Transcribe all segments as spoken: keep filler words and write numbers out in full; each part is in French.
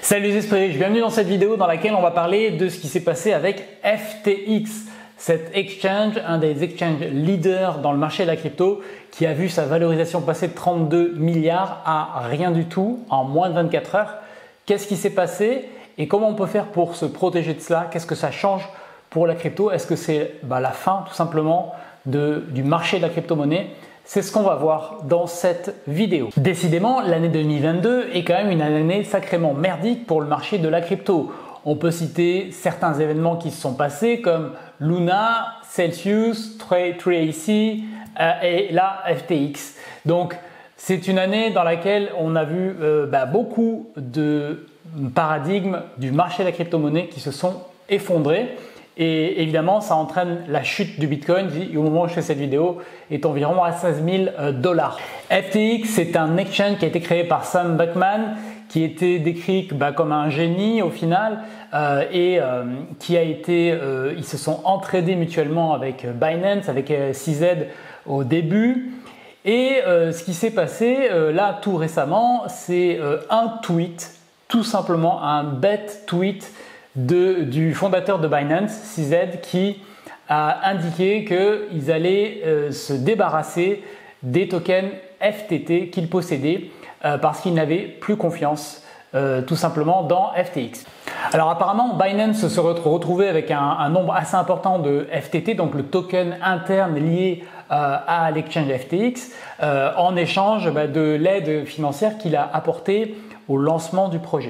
Salut les esprits riches, bienvenue dans cette vidéo dans laquelle on va parler de ce qui s'est passé avec F T X, cet exchange, un des exchanges leaders dans le marché de la crypto qui a vu sa valorisation passer de trente-deux milliards à rien du tout en moins de vingt-quatre heures. Qu'est-ce qui s'est passé et comment on peut faire pour se protéger de cela? Qu'est-ce que ça change pour la crypto? Est-ce que c'est bah, la fin tout simplement de, du marché de la crypto-monnaie? C'est ce qu'on va voir dans cette vidéo. Décidément, l'année deux mille vingt-deux est quand même une année sacrément merdique pour le marché de la crypto. On peut citer certains événements qui se sont passés comme Luna, Celsius, Tracy euh, et là F T X. Donc c'est une année dans laquelle on a vu euh, bah, beaucoup de paradigmes du marché de la crypto-monnaie qui se sont effondrés. Et évidemment, ça entraîne la chute du Bitcoin qui, au moment où je fais cette vidéo, est environ à seize mille dollars. F T X, c'est un exchange qui a été créé par Sam Bankman, qui était décrit bah, comme un génie au final euh, et euh, qui a été, euh, ils se sont entraidés mutuellement avec Binance, avec euh, C Z au début. Et euh, ce qui s'est passé euh, là tout récemment, c'est euh, un tweet, tout simplement un bête tweet De, du fondateur de Binance, C Z, qui a indiqué qu'ils allaient euh, se débarrasser des tokens F T T qu'ils possédaient euh, parce qu'ils n'avaient plus confiance euh, tout simplement dans F T X. Alors apparemment, Binance se retrouvait avec un, un nombre assez important de F T T, donc le token interne lié euh, à l'exchange F T X, euh, en échange bah, de l'aide financière qu'il a apportée au lancement du projet.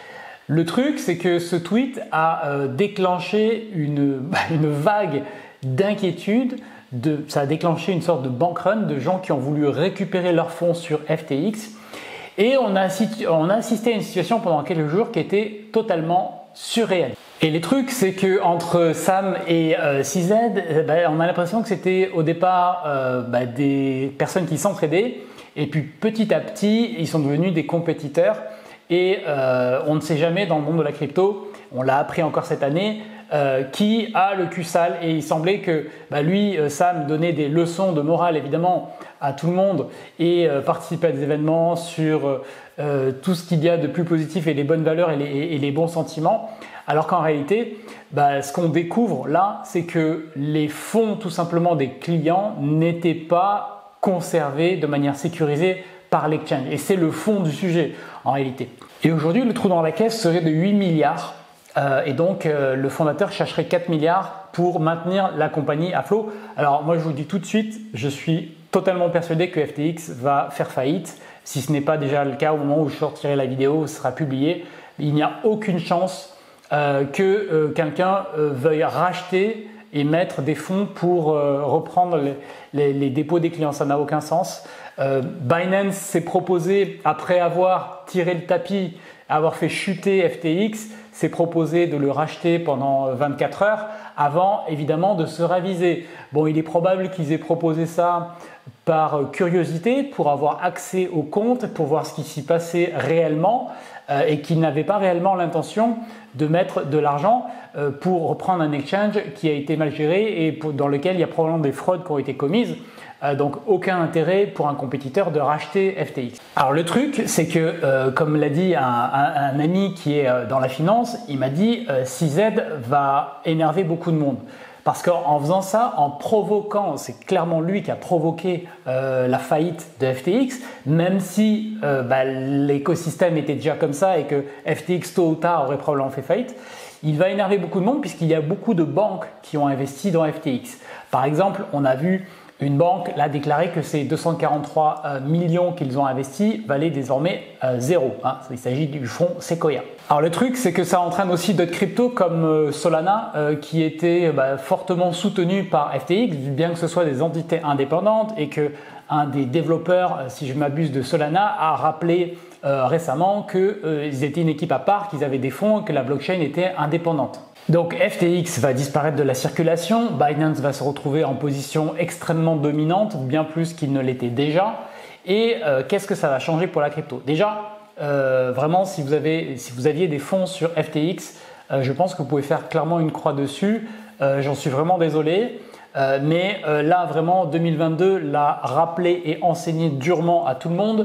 Le truc, c'est que ce tweet a euh, déclenché une, une vague d'inquiétude, de, ça a déclenché une sorte de bank run de gens qui ont voulu récupérer leurs fonds sur F T X et on a, on a assisté à une situation pendant quelques jours qui était totalement surréaliste. Et le truc, c'est que entre Sam et euh, C Z, euh, bah, on a l'impression que c'était au départ euh, bah, des personnes qui s'entraidaient et puis petit à petit, ils sont devenus des compétiteurs. Et euh, on ne sait jamais dans le monde de la crypto, on l'a appris encore cette année, euh, qui a le cul sale. Et il semblait que bah, lui, euh, Sam, donnait des leçons de morale évidemment à tout le monde et euh, participait à des événements sur euh, tout ce qu'il y a de plus positif et les bonnes valeurs et les, et les bons sentiments. Alors qu'en réalité, bah, ce qu'on découvre là, c'est que les fonds tout simplement des clients n'étaient pas conservés de manière sécurisée par l'exchange. Et c'est le fond du sujet en réalité. Et aujourd'hui, le trou dans la caisse serait de huit milliards euh, et donc euh, le fondateur chercherait quatre milliards pour maintenir la compagnie à flot. Alors moi, je vous dis tout de suite, je suis totalement persuadé que F T X va faire faillite. Si ce n'est pas déjà le cas au moment où je sortirai la vidéo, où ce sera publié, il n'y a aucune chance euh, que euh, quelqu'un euh, veuille racheter et mettre des fonds pour euh, reprendre les, les, les dépôts des clients. Ça n'a aucun sens. Euh, Binance s'est proposé, après avoir tiré le tapis, avoir fait chuter F T X, s'est proposé de le racheter pendant vingt-quatre heures avant évidemment de se raviser. Bon, il est probable qu'ils aient proposé ça par curiosité pour avoir accès au compte, pour voir ce qui s'y passait réellement euh, et qu'ils n'avaient pas réellement l'intention de mettre de l'argent euh, pour reprendre un exchange qui a été mal géré et pour, dans lequel il y a probablement des fraudes qui ont été commises. Euh, donc aucun intérêt pour un compétiteur de racheter F T X. Alors le truc, c'est que euh, comme l'a dit un, un, un ami qui est euh, dans la finance, il m'a dit euh, C Z va énerver beaucoup de monde. Parce qu'en faisant ça, en provoquant, c'est clairement lui qui a provoqué euh, la faillite de F T X, même si euh, bah, l'écosystème était déjà comme ça et que F T X tôt ou tard aurait probablement fait faillite, il va énerver beaucoup de monde puisqu'il y a beaucoup de banques qui ont investi dans F T X. Par exemple, on a vu une banque là déclarer que ces deux cent quarante-trois euh, millions qu'ils ont investis valaient désormais euh, zéro. Hein. Il s'agit du fonds Sequoia. Alors le truc, c'est que ça entraîne aussi d'autres cryptos comme euh, Solana euh, qui était bah, fortement soutenu par F T X, bien que ce soit des entités indépendantes et que un des développeurs, euh, si je m'abuse, de Solana a rappelé euh, récemment qu'ils euh, étaient une équipe à part, qu'ils avaient des fonds et que la blockchain était indépendante. Donc F T X va disparaître de la circulation, Binance va se retrouver en position extrêmement dominante, bien plus qu'il ne l'était déjà. Et euh, qu'est-ce que ça va changer pour la crypto? Déjà, euh, vraiment, si vous, avez, si vous aviez des fonds sur F T X, euh, je pense que vous pouvez faire clairement une croix dessus. Euh, J'en suis vraiment désolé. Euh, mais euh, là, vraiment, deux mille vingt-deux l'a rappelé et enseigné durement à tout le monde.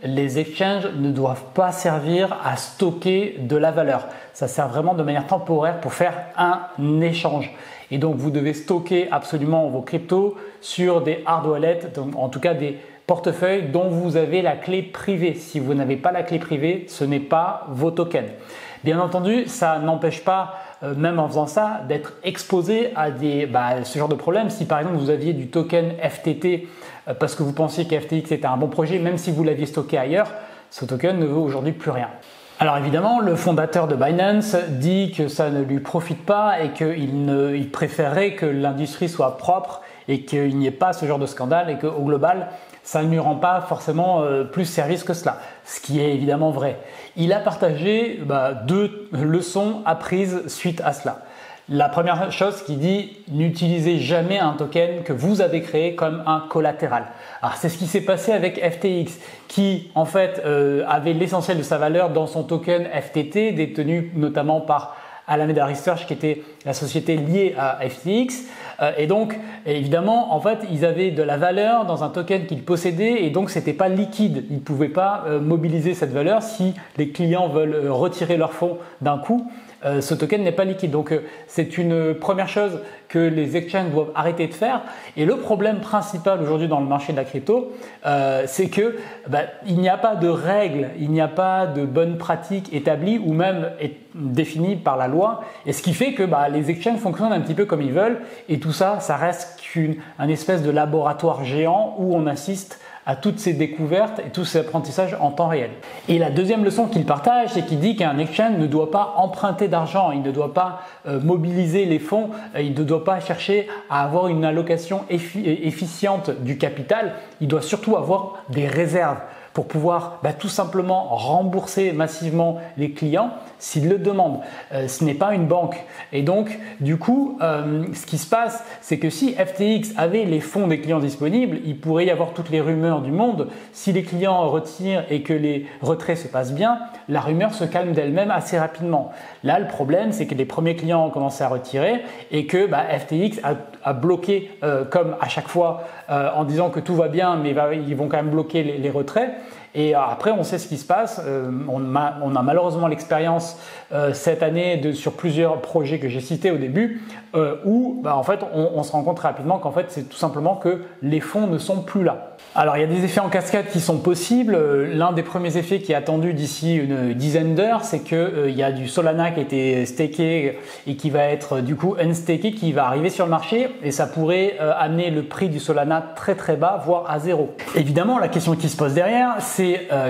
les exchanges ne doivent pas servir à stocker de la valeur. Ça sert vraiment de manière temporaire pour faire un échange. Et donc, vous devez stocker absolument vos cryptos sur des hard wallets, donc en tout cas des portefeuilles dont vous avez la clé privée. Si vous n'avez pas la clé privée, ce n'est pas vos tokens. Bien entendu, ça n'empêche pas, euh, même en faisant ça, d'être exposé à des, bah, ce genre de problème. Si par exemple vous aviez du token F T T euh, parce que vous pensiez que F T X était un bon projet, même si vous l'aviez stocké ailleurs, ce token ne vaut aujourd'hui plus rien. Alors évidemment, le fondateur de Binance dit que ça ne lui profite pas et qu'il ne, il préférerait que l'industrie soit propre et qu'il n'y ait pas ce genre de scandale et qu'au global, ça ne lui rend pas forcément euh, plus service que cela, ce qui est évidemment vrai. Il a partagé bah, deux leçons apprises suite à cela. La première chose qu'il dit, n'utilisez jamais un token que vous avez créé comme un collatéral. Alors c'est ce qui s'est passé avec F T X qui en fait euh, avait l'essentiel de sa valeur dans son token F T T détenu notamment par Alameda Research qui était la société liée à F T X. Euh, et donc évidemment en fait ils avaient de la valeur dans un token qu'ils possédaient et donc c'était pas liquide. Ils ne pouvaient pas euh, mobiliser cette valeur si les clients veulent euh, retirer leurs fonds d'un coup. Euh, ce token n'est pas liquide. Donc euh, c'est une première chose que les exchanges doivent arrêter de faire. Et le problème principal aujourd'hui dans le marché de la crypto, euh, c'est que bah, il n'y a pas de règles, il n'y a pas de bonnes pratiques établies ou même définies par la loi. Et ce qui fait que bah, les exchanges fonctionnent un petit peu comme ils veulent. Et tout ça, ça reste qu'une un espèce de laboratoire géant où on assiste à toutes ces découvertes et tous ces apprentissages en temps réel. Et la deuxième leçon qu'il partage, c'est qu'il dit qu'un exchange ne doit pas emprunter d'argent, il ne doit pas euh, mobiliser les fonds, euh, il ne doit pas chercher à avoir une allocation effi- efficiente du capital, il doit surtout avoir des réserves pour pouvoir bah, tout simplement rembourser massivement les clients s'ils le demandent. Euh, ce n'est pas une banque. Et donc, du coup, euh, ce qui se passe, c'est que si F T X avait les fonds des clients disponibles, il pourrait y avoir toutes les rumeurs du monde. Si les clients retirent et que les retraits se passent bien, la rumeur se calme d'elle-même assez rapidement. Là, le problème, c'est que les premiers clients ont commencé à retirer et que bah, F T X a, a bloqué, euh, comme à chaque fois, euh, en disant que tout va bien, mais bah, ils vont quand même bloquer les, les retraits. Et après, on sait ce qui se passe. Euh, on, a, on a malheureusement l'expérience euh, cette année de, sur plusieurs projets que j'ai cités au début, euh, où bah, en fait, on, on se rend compte rapidement qu'en fait, c'est tout simplement que les fonds ne sont plus là. Alors, il y a des effets en cascade qui sont possibles. L'un des premiers effets qui est attendu d'ici une dizaine d'heures, c'est qu'il euh, y a du Solana qui a été staké et qui va être du coup unstaké, qui va arriver sur le marché et ça pourrait euh, amener le prix du Solana très très bas, voire à zéro. Évidemment, la question qui se pose derrière, c'est euh,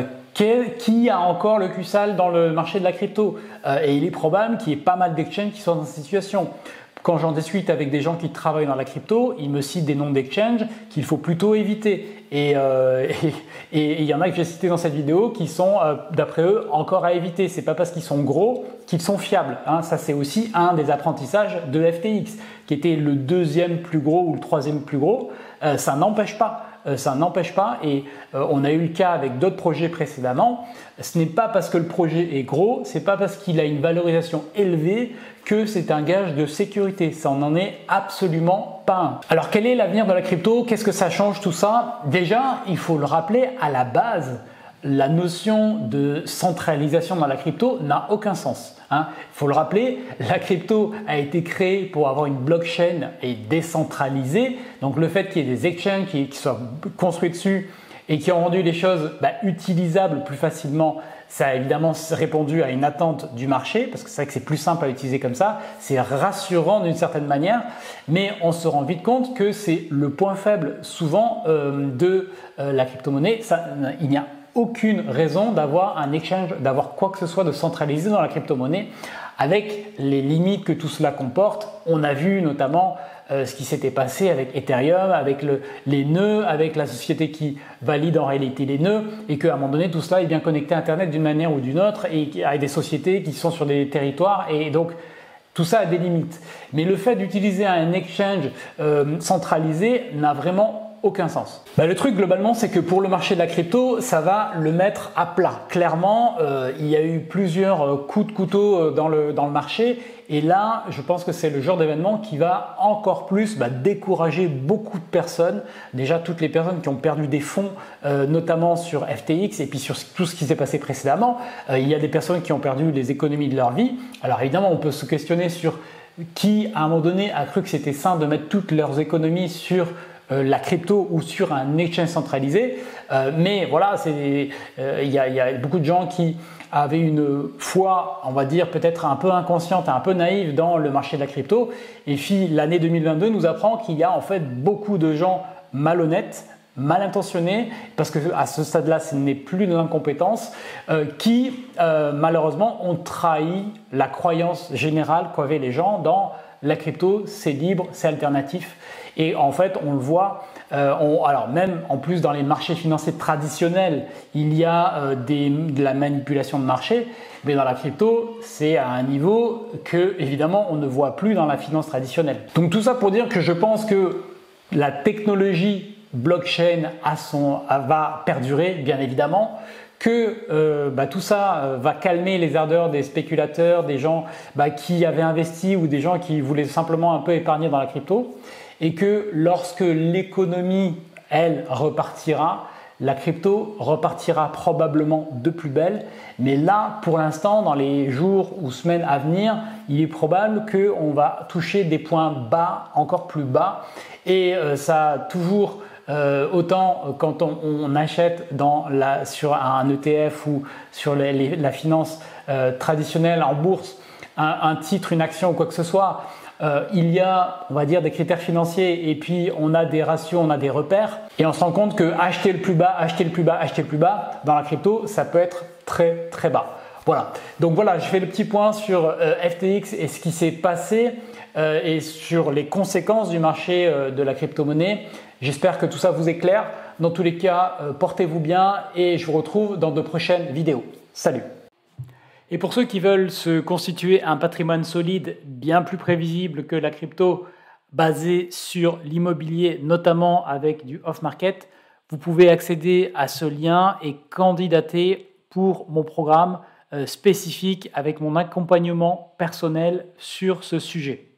qui a encore le cul sale dans le marché de la crypto euh, et il est probable qu'il y ait pas mal d'exchanges qui sont dans cette situation. Quand j'en discute avec des gens qui travaillent dans la crypto, ils me citent des noms d'exchanges qu'il faut plutôt éviter. Et euh, il y en a que j'ai cités dans cette vidéo qui sont, euh, d'après eux, encore à éviter. C'est pas parce qu'ils sont gros qu'ils sont fiables. Hein. Ça, c'est aussi un des apprentissages de F T X, qui était le deuxième plus gros ou le troisième plus gros. Euh, ça n'empêche pas. Euh, ça n'empêche pas, et euh, on a eu le cas avec d'autres projets précédemment, ce n'est pas parce que le projet est gros, c'est pas parce qu'il a une valorisation élevée que c'est un gage de sécurité, ça n'en est absolument pas un. Alors quel est l'avenir de la crypto? Qu'est-ce que ça change tout ça? Déjà, il faut le rappeler, à la base, la notion de centralisation dans la crypto n'a aucun sens. Hein. Il faut le rappeler, la crypto a été créée pour avoir une blockchain et décentralisée. Donc le fait qu'il y ait des exchanges qui, qui soient construits dessus et qui ont rendu les choses bah, utilisables plus facilement, ça a évidemment répondu à une attente du marché, parce que c'est vrai que c'est plus simple à utiliser comme ça, c'est rassurant d'une certaine manière, mais on se rend vite compte que c'est le point faible souvent euh, de euh, la crypto-monnaie. Ça, il n'y a aucune raison d'avoir un exchange, d'avoir quoi que ce soit de centralisé dans la crypto-monnaie, avec les limites que tout cela comporte. On a vu notamment euh, ce qui s'était passé avec Ethereum, avec le, les nœuds, avec la société qui valide en réalité les nœuds, et qu'à un moment donné tout cela est bien connecté à Internet d'une manière ou d'une autre, et avec des sociétés qui sont sur des territoires, et donc tout ça a des limites. Mais le fait d'utiliser un exchange euh, centralisé n'a vraiment aucun sens. Bah, le truc globalement, c'est que pour le marché de la crypto, ça va le mettre à plat. Clairement, euh, il y a eu plusieurs coups de couteau dans le, dans le marché et là, je pense que c'est le genre d'événement qui va encore plus bah, décourager beaucoup de personnes. Déjà, toutes les personnes qui ont perdu des fonds, euh, notamment sur F T X et puis sur tout ce qui s'est passé précédemment. Euh, il y a des personnes qui ont perdu les économies de leur vie. Alors évidemment, on peut se questionner sur qui, à un moment donné, a cru que c'était sain de mettre toutes leurs économies sur euh, la crypto ou sur un exchange centralisé. Euh, mais voilà, il euh, y, y a beaucoup de gens qui avaient une foi, on va dire, peut-être un peu inconsciente, un peu naïve dans le marché de la crypto. Et puis, l'année deux mille vingt-deux nous apprend qu'il y a en fait beaucoup de gens malhonnêtes, mal intentionnés, parce que à ce stade-là, ce n'est plus de l'incompétence, euh, qui euh, malheureusement ont trahi la croyance générale qu'avaient les gens dans la crypto, c'est libre, c'est alternatif. Et en fait, on le voit, euh, on, alors même en plus dans les marchés financiers traditionnels, il y a euh, des, de la manipulation de marché, mais dans la crypto, c'est à un niveau que évidemment on ne voit plus dans la finance traditionnelle. Donc tout ça pour dire que je pense que la technologie blockchain a son, a, va perdurer, bien évidemment, que euh, bah, tout ça euh, va calmer les ardeurs des spéculateurs, des gens bah, qui avaient investi ou des gens qui voulaient simplement un peu épargner dans la crypto, et que lorsque l'économie, elle, repartira, la crypto repartira probablement de plus belle. Mais là, pour l'instant, dans les jours ou semaines à venir, il est probable qu'on va toucher des points bas, encore plus bas, et euh, ça a toujours... Euh, autant quand on, on achète dans la, sur un E T F ou sur les, les, la finance euh, traditionnelle en bourse, un, un titre, une action ou quoi que ce soit, euh, il y a, on va dire, des critères financiers et puis on a des ratios, on a des repères et on se rend compte que acheter le plus bas, acheter le plus bas, acheter le plus bas dans la crypto, ça peut être très très bas. Voilà. Donc voilà, je fais le petit point sur euh, F T X et ce qui s'est passé euh, et sur les conséquences du marché euh, de la crypto-monnaie. J'espère que tout ça vous est clair. Dans tous les cas, euh, portez-vous bien et je vous retrouve dans de prochaines vidéos. Salut! Et pour ceux qui veulent se constituer un patrimoine solide, bien plus prévisible que la crypto, basé sur l'immobilier, notamment avec du off-market, vous pouvez accéder à ce lien et candidater pour mon programme euh, spécifique avec mon accompagnement personnel sur ce sujet.